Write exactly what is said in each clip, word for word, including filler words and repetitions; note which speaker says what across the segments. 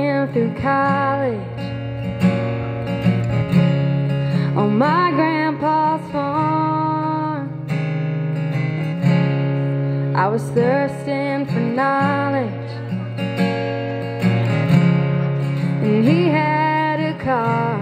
Speaker 1: working through college on my grandpa's farm. I was thirsting for knowledge, and he had a car.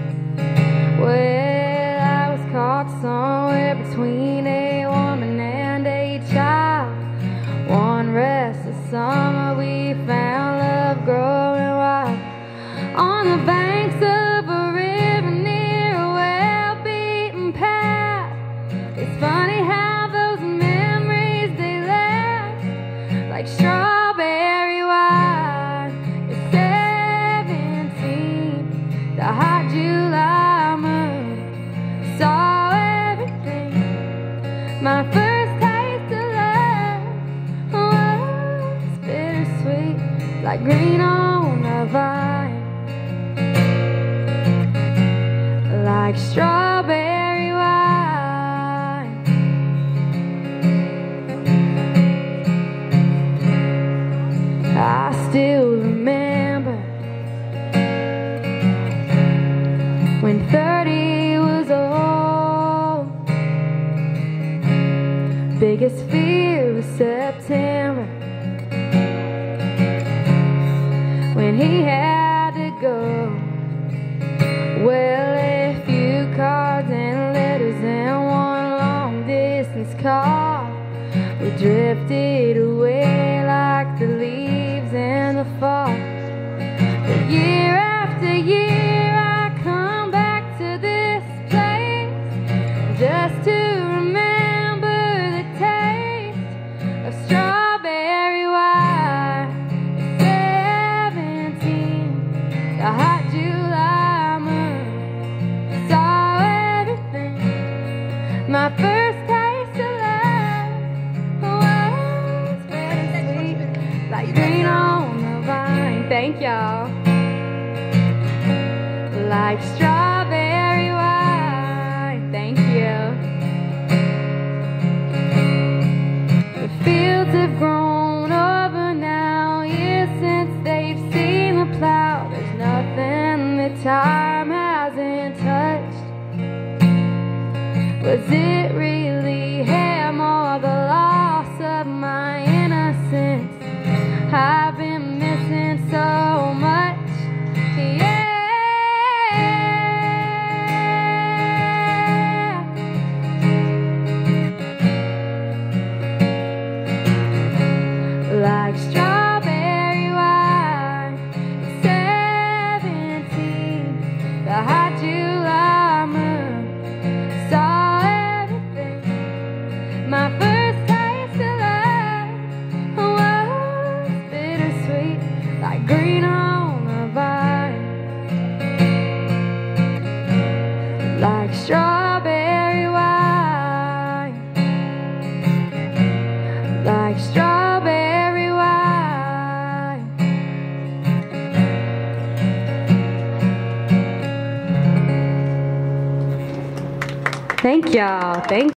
Speaker 1: Well, I was caught somewhere between a woman and a child. One restless summer we found love growing wild on the banks of a river near a well-beaten path. It's funny how those memories, they last like strawberry wine. It's seventeen, the hot July moon, saw everything. My first taste of love was bittersweet, like green on a vine, like strawberry wine. I still remember when thirty was old. Biggest fear was September, when he had to go. Well, a few cards and letters and one long distance call. We drifted away like the leaves in the fall. But year after year I come back to this place just to remember the taste of strawberry wine. Seventeen, the hot July moon, saw everything. My first taste of love was bittersweet, like green on the vine. Thank y'all. Like strawberry wine. Thank you. The fields have grown over now, years since they've seen the plow. There's nothing that time hasn't touched. Was it really him or the loss of my innocence? I've been missing so much, yeah. Like strawberry wine, seventeen, the hot July moon, saw everything. My first taste of love was bittersweet, like green on a vine, like strawberry wine, like strawberry wine. Thank y'all. Thank